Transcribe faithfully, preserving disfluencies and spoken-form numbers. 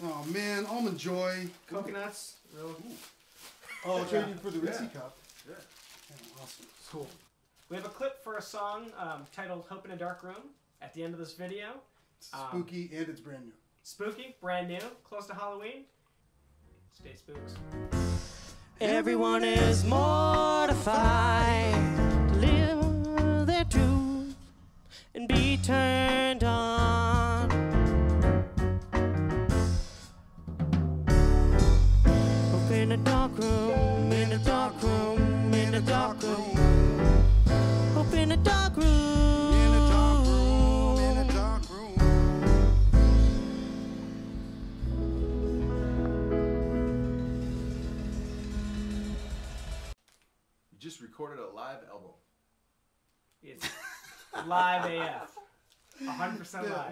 Oh man, Almond Joy. Coconuts. Real. Oh, trading for the Ritzy Yeah. Cup. Yeah. Yeah, awesome. Cool. We have a clip for a song um, titled Hope in a Dark Room at the end of this video. It's Um, spooky and it's brand new. Spooky, brand new, close to Halloween. Stay spooks. Everyone is mortified to live their truth and be turned on. Hope in a dark room, in a dark room, in a dark room. Hope in a dark room. In a dark room, in a dark room. You just recorded a live album. It's live A F. one hundred percent live.